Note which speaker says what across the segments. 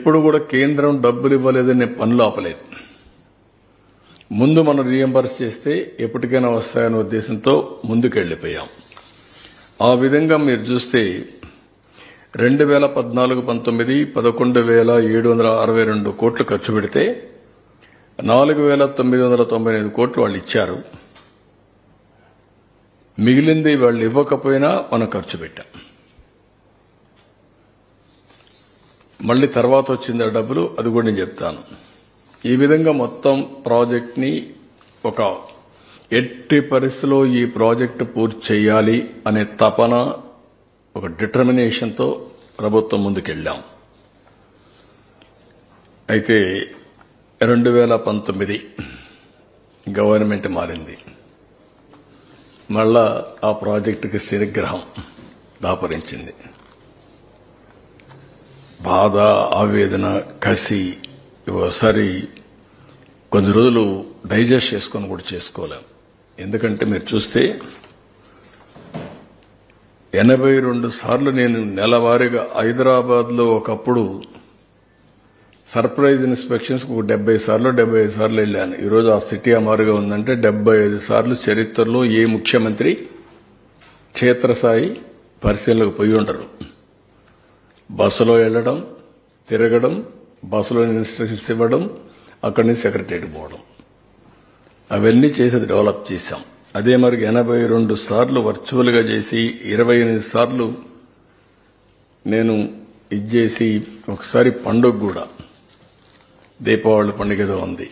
Speaker 1: ఎప్పుడు కూడా కేంద్రం డబ్బులు ఇవ్వలేదని పనులు ఆపలేదు. ముందు మనం రీఎంబర్స్ చేస్తే ఎప్పటికైనా వస్తాయనే ఉద్దేశంతో ముందుకెళ్లిపోయాం. ఆ విధంగా మీరు చూస్తే 2014-19 11,762 కోట్లు ఖర్చు పెడితే 4,995 కోట్లు వాళ్ళు ఇచ్చారు. మిగిలింది వాళ్ళు ఇవ్వకపోయినా మనం ఖర్చు పెట్టాం. మళ్ళీ తర్వాత వచ్చింది ఆ డబ్బులు, అది కూడా నేను చెప్తాను. ఈ విధంగా మొత్తం ప్రాజెక్ట్ ని ఒక ఎట్టి పరిస్థితిలో ఈ ప్రాజెక్టు పూర్తి చేయాలి అనే తపన, ఒక డిటర్మినేషన్తో ప్రభుత్వం ముందుకెళ్లాం. అయితే 2019 గవర్నమెంట్ మారింది. మళ్ళా ఆ ప్రాజెక్టుకి శనిగ్రహం దాపరించింది. బాధ, ఆవేదన, కసి ఒకసారి కొన్ని రోజులు డైజెస్ట్ చేసుకొని కూడా చేసుకోలేం. ఎందుకంటే మీరు చూస్తే 82 సార్లు నేను నెలవారీగా హైదరాబాద్లో ఒకప్పుడు సర్ప్రైజ్ ఇన్స్పెక్షన్స్ 70 సార్లు 75 సార్లు వెళ్ళాను. ఈరోజు ఆ సిటీ అమారుగా ఉందంటే 75 సార్లు చరిత్రలో ఏ ముఖ్యమంత్రి క్షేత్రస్థాయి పరిశీలనకు పోయి ఉండరు. బస్సులో వెళ్లడం, తిరగడం, బస్సులో ఇన్స్ట్రక్షన్స్ ఇవ్వడం, అక్కడి నుంచి సెక్రటరీకి పోవడం, అవన్నీ చేసి డెవలప్ చేశాం. అదే మరి 82 సార్లు వర్చువల్ గా చేసి 28 సార్లు నేను ఇచ్చేసి ఒకసారి పండుగ కూడా దీపావళి పండుగ ఏదో ఉంది.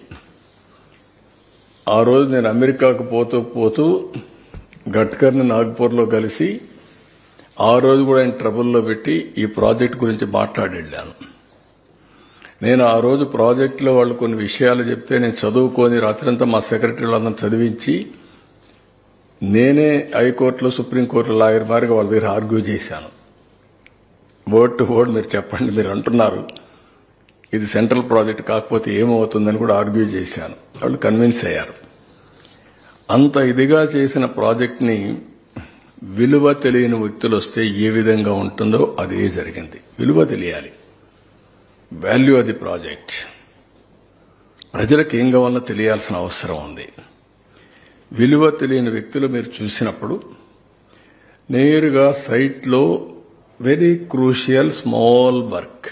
Speaker 1: ఆ రోజు నేను అమెరికాకు పోతూ గడ్కర్ని నాగ్పూర్లో కలిసి ఆ రోజు కూడా ఆయన ట్రబుల్లో పెట్టి ఈ ప్రాజెక్ట్ గురించి మాట్లాడి వెళ్ళాను. నేను ఆ రోజు ప్రాజెక్టులో వాళ్ళు కొన్ని విషయాలు చెప్తే నేను చదువుకొని రాత్రంతా మా సెక్రటరీ వాళ్ళందరూ చదివించి నేనే హైకోర్టులో సుప్రీంకోర్టులో లాయర్ మారిగా వాళ్ళ దగ్గర ఆర్గ్యూ చేశాను. వర్డ్ టు వర్డ్ మీరు చెప్పండి, మీరు అంటున్నారు ఇది సెంట్రల్ ప్రాజెక్ట్ కాకపోతే ఏమవుతుందని కూడా ఆర్గ్యూ చేశాను. వాళ్ళు కన్విన్స్ అయ్యారు. అంత ఇదిగా చేసిన ప్రాజెక్ట్ని విలువ తెలియని వ్యక్తులు వస్తే ఏ విధంగా ఉంటుందో అదే జరిగింది. విలువ తెలియాలి, వాల్యూ అది ప్రాజెక్ట్. ప్రజలకు ఏం కావాలో తెలియాల్సిన అవసరం ఉంది. విలువ తెలియని వ్యక్తులు మీరు చూసినప్పుడు నేరుగా సైట్లో very crucial small work,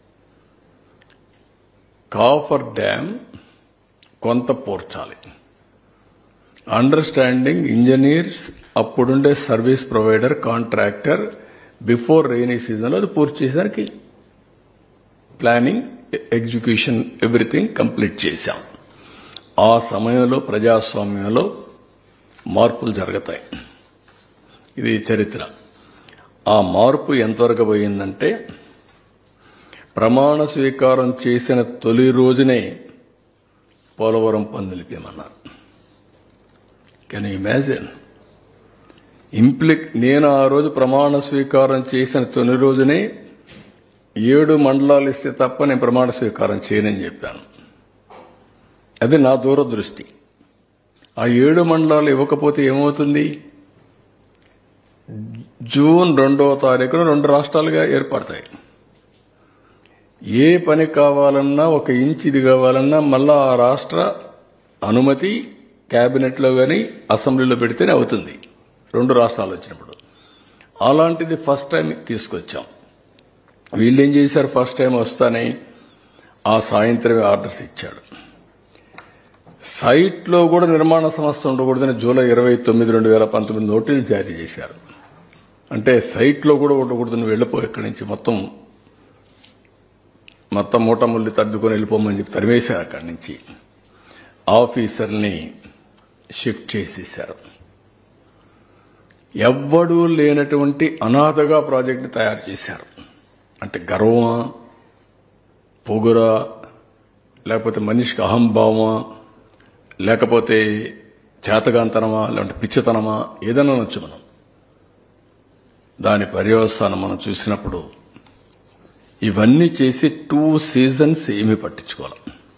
Speaker 1: coffer dam కొంత పోర్చాలి. అండర్స్టాండింగ్ ఇంజనీర్స్, అప్పుడుండే service provider, contractor before rainy సీజన్లో అది పూర్తి చేసేసరికి ప్లానింగ్, ఎగ్జిక్యూషన్ ఎవ్రీథింగ్ కంప్లీట్ చేశాం. ఆ సమయంలో ప్రజాస్వామ్యంలో మార్పులు జరుగుతాయి. ఇది చరిత్ర. ఆ మార్పు ఎంతవరకు పోయిందంటే ప్రమాణ స్వీకారం చేసిన తొలి రోజునే పోలవరం పనులు నిలిపేమన్నారు. Can you imagine? నేను ఆ రోజు ప్రమాణ స్వీకారం చేసిన తొలి రోజునే 7 మండలాలు ఇస్తే తప్ప నేను ప్రమాణ స్వీకారం చేయనని చెప్పాను. అది నా దూరదృష్టి. ఆ 7 మండలాలు ఇవ్వకపోతే ఏమవుతుంది? జూన్ 2వ తారీఖున 2 రాష్ట్రాలుగా ఏర్పడతాయి. ఏ పని కావాలన్నా, 1 ఇంచ్ ఇది కావాలన్నా మళ్ళా ఆ రాష్ట్ర అనుమతి కేబినెట్లో గాని అసెంబ్లీలో పెడితేనే అవుతుంది 2 రాష్ట్రాలు వచ్చినప్పుడు. అలాంటిది ఫస్ట్ టైం తీసుకొచ్చాం. వీళ్ళేం చేశారు? ఫస్ట్ టైం వస్తానే ఆ సాయంత్రమే ఆర్డర్స్ ఇచ్చాడు. సైట్లో కూడా నిర్మాణ సంస్థ ఉండకూడదని జూలై 29, 2019 నోటీసులు జారీ చేశారు. అంటే సైట్లో కూడా ఉండకూడదు, నువ్వు వెళ్ళిపో ఇక్కడి నుంచి, మొత్తం మూటముల్లి తద్దుకొని వెళ్ళిపోమని చెప్పి తరిమేశారు. అక్కడి నుంచి ఆఫీసర్ని షిఫ్ట్ చేసేశారు. ఎవ్వడూ లేనటువంటి అనాథగా ప్రాజెక్టు తయారు చేశారు. అంటే గర్వమా, పొగురా, లేకపోతే మనిషికి అహంభావమా, లేకపోతే చేతగాంతనమా, లేదంటే పిచ్చితనమా, ఏదైనా అనొచ్చు మనం. దాని పర్యవసానం మనం చూసినప్పుడు ఇవన్నీ చేసి 2 సీజన్స్ ఏమీ పట్టించుకోవాలి.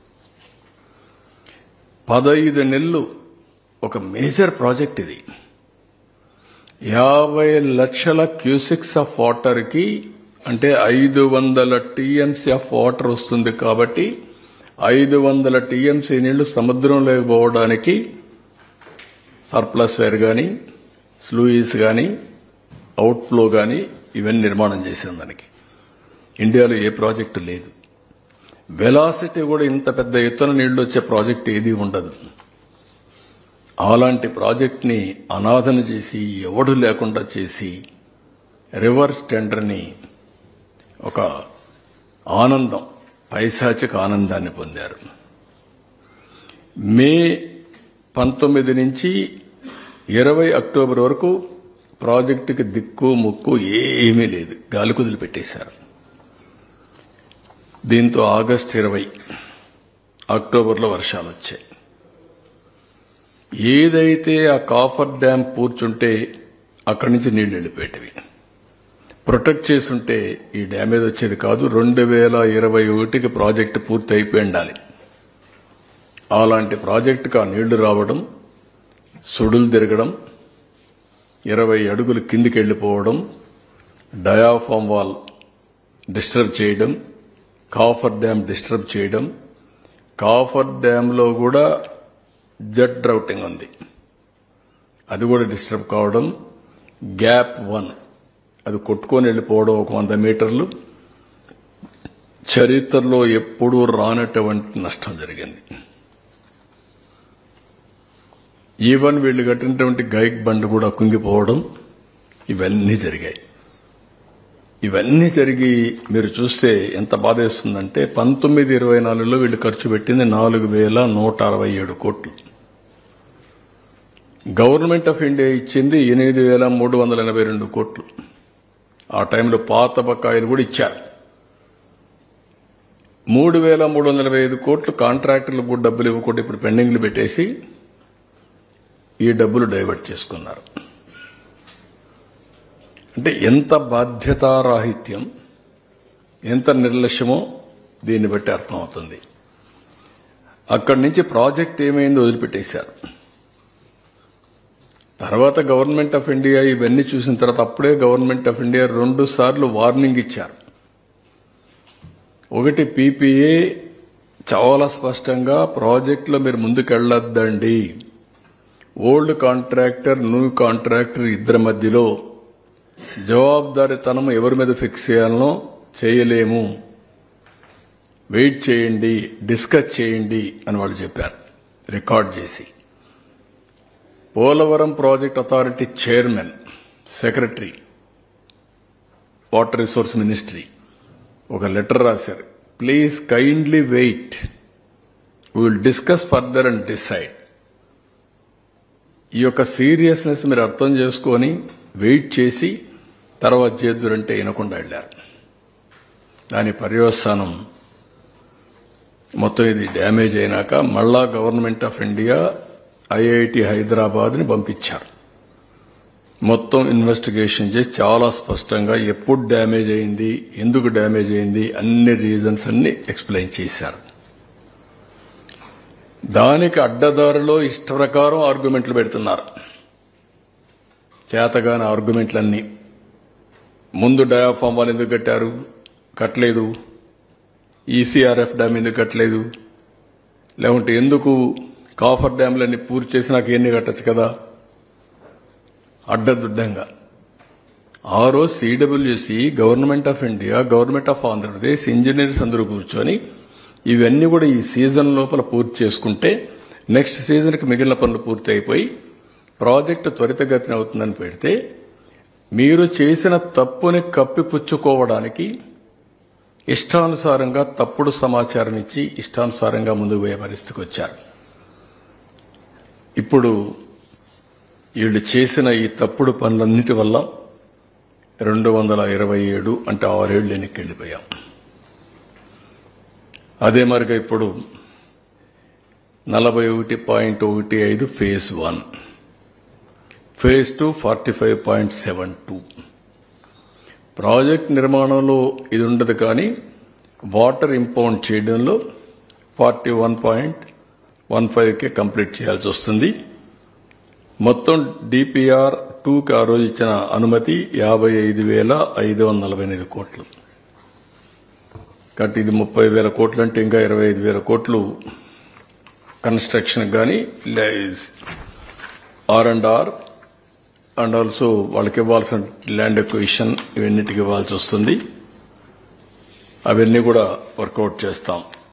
Speaker 1: 15 నెలలు ఒక మేజర్ ప్రాజెక్ట్ ఇది. 50 లక్షల క్యూసెక్స్ ఆఫ్ వాటర్ కి అంటే 500 టీఎంసీ ఆఫ్ వాటర్ వస్తుంది కాబట్టి 500 టీఎంసీ నీళ్లు సముద్రంలోకి పోవడానికి సర్ప్లస్ వేర్ కానీ స్లూయిస్ కానీ అవుట్ఫ్లో కానీ ఇవన్నీ నిర్మాణం చేశాం. దానికి ఇండియాలో ఏ ప్రాజెక్టు లేదు. వెలాసిటీ కూడా ఇంత పెద్ద ఎత్తున నీళ్లు వచ్చే ప్రాజెక్టు ఏదీ ఉండదు. అలాంటి ప్రాజెక్ట్ని అనాథన చేసి ఎవడు లేకుండా చేసి రివర్స్ టెండర్ని ఒక ఆనందం, పైశాచిక ఆనందాన్ని పొందారు. మే 19 నుంచి 20 అక్టోబర్ వరకు ప్రాజెక్టుకి దిక్కు ముక్కు ఏమీ లేదు, గాలి కుదిలి పెట్టేశారు. దీంతో ఆగస్టు 20 అక్టోబర్లో వర్షాలు వచ్చాయి. ఏదైతే ఆ కాఫర్ డ్యాం పూర్చుంటే అక్కడి నుంచి నీళ్లు వెళ్ళిపోయేటివి. ప్రొటెక్ట్ చేసుంటే ఈ డ్యామేజ్ వచ్చేది కాదు. 2021కి ప్రాజెక్టు పూర్తి అయిపోయి ఉండాలి. అలాంటి ప్రాజెక్టుకు ఆ నీళ్లు రావడం, సుడులు తిరగడం, 20 అడుగులు కిందికి వెళ్లిపోవడం, డయాఫామ్ వాల్ డిస్టర్బ్ చేయడం, కాఫర్ డ్యాం డిస్టర్బ్ చేయడం. కాఫర్ డ్యాంలో కూడా జెట్ రౌటింగ్ ఉంది, అది కూడా డిస్టర్బ్ కావడం. గ్యాప్ 1 అది కొట్టుకొని వెళ్ళిపోవడం 100 మీటర్లు. చరిత్రలో ఎప్పుడూ రానటువంటి నష్టం జరిగింది. ఈవెన్ వీళ్ళు కట్టినటువంటి గైక్ బండ్ కూడా కుంగిపోవడం, ఇవన్నీ జరిగాయి. ఇవన్నీ జరిగి మీరు చూస్తే ఎంత బాధేస్తుందంటే 1924లో వీళ్ళు ఖర్చు పెట్టింది 4167 కోట్లు. గవర్నమెంట్ ఆఫ్ ఇండియా ఇచ్చింది 8382 కోట్లు. ఆ టైంలో పాత బకాయిలు కూడా ఇచ్చారు. 3325 కోట్లు కాంట్రాక్టర్లకు కూడా డబ్బులు ఇవ్వకుండా ఇప్పుడు పెండింగ్లు పెట్టేసి ఈ డబ్బులు డైవర్ట్ చేసుకున్నారు. అంటే ఎంత బాధ్యతారాహిత్యం, ఎంత నిర్లక్ష్యమో దీన్ని బట్టి అర్థమవుతుంది. అక్కడి నుంచి ప్రాజెక్ట్ ఏమైందో వదిలిపెట్టేశారు. తర్వాత గవర్నమెంట్ ఆఫ్ ఇండియా ఇవన్నీ చూసిన తర్వాత అప్పుడే గవర్నమెంట్ ఆఫ్ ఇండియా 2 సార్లు వార్నింగ్ ఇచ్చారు. ఒకటి పీపీఏ చాలా స్పష్టంగా ప్రాజెక్టులో మీరు ముందుకెళ్లొద్దండి, ఓల్డ్ కాంట్రాక్టర్ న్యూ కాంట్రాక్టర్ ఇద్దరి మధ్యలో జవాబుదారీతనం ఎవరి మీద ఫిక్స్ చేయాలనో చేయలేము, వెయిట్ చేయండి, డిస్కస్ చేయండి అని వాళ్ళు చెప్పారు రికార్డ్ చేసి. Polavaram project authority chairman, secretary, water resource ministry ఒక లెటర్ రాశారు. Please kindly wait, we will discuss further and decide. ఈ యొక్క సీరియస్నెస్ మీరు అర్థం చేసుకొని వెయిట్ చేసి తర్వాత చేద్దురంటే వినకుండా వెళ్లారు. దాని పర్యవసానం మొత్తం ఇది డ్యామేజ్ అయినాక మళ్ళా గవర్నమెంట్ ఆఫ్ ఇండియా ఐఐటి హైదరాబాద్ని పంపించారు. మొత్తం ఇన్వెస్టిగేషన్ చేసి చాలా స్పష్టంగా ఎప్పుడు డ్యామేజ్ అయింది, ఎందుకు డ్యామేజ్ అయింది, అన్ని రీజన్స్ అన్ని ఎక్స్ప్లెయిన్ చేశారు. దానికి అడ్డదారిలో ఇష్ట ప్రకారం ఆర్గ్యుమెంట్లు పెడుతున్నారు. చేతగాని ఆర్గ్యుమెంట్లన్నీ. ముందు డయాఫామ్ వాల్ ఎందుకు కట్టారు, కట్టలేదు. ఈసీఆర్ఎఫ్ డ్యామ్ ఎందుకు కట్టలేదు, లేకుంటే ఎందుకు కాఫర్ డ్యామ్లన్నీ పూర్తి చేసి నాకు ఎన్ని కట్టచ్చు కదా, అడ్డదుడ్డంగా. ఆ రోజు CWC, government of India, government of Andhra Pradesh engineers అందరూ కూర్చొని ఇవన్నీ కూడా ఈ సీజన్ లోపల పూర్తి చేసుకుంటే నెక్స్ట్ సీజన్కి మిగిలిన పనులు పూర్తి అయిపోయి ప్రాజెక్టు త్వరితగతిన అవుతుందని పెడితే, మీరు చేసిన తప్పుని కప్పిపుచ్చుకోవడానికి ఇష్టానుసారంగా తప్పుడు సమాచారం ఇచ్చి ఇష్టానుసారంగా ముందుకు పోయే పరిస్థితికి వచ్చారు. ఇప్పుడు వీళ్ళు చేసిన ఈ తప్పుడు పనులన్నిటి వల్ల 227 అంటే 6 ఏళ్లు వెనక్కి వెళ్ళిపోయాం. అదే మరిగా ఇప్పుడు 41.15 ఫేజ్ 1, ఫేజ్ 2 45.72. ప్రాజెక్ట్ నిర్మాణంలో ఇది ఉండదు, కానీ వాటర్ ఇంపౌండ్ చేయడంలో 41.15కే కంప్లీట్ చేయాల్సి వస్తుంది. మొత్తం DPR 2కి ఆ రోజు ఇచ్చిన అనుమతి 55,548 కోట్లు. కాబట్టి ఇది 30,000 కోట్లు అంటే ఇంకా 25,000 కోట్లు కన్స్ట్రక్షన్ కానీ R&R అండ్ ఆల్సో వాళ్ళకి ఇవ్వాల్సిన ల్యాండ్ ఎక్విజిషన్ ఇవన్నిటికి ఇవ్వాల్సి వస్తుంది. అవన్నీ కూడా వర్కౌట్ చేస్తాం.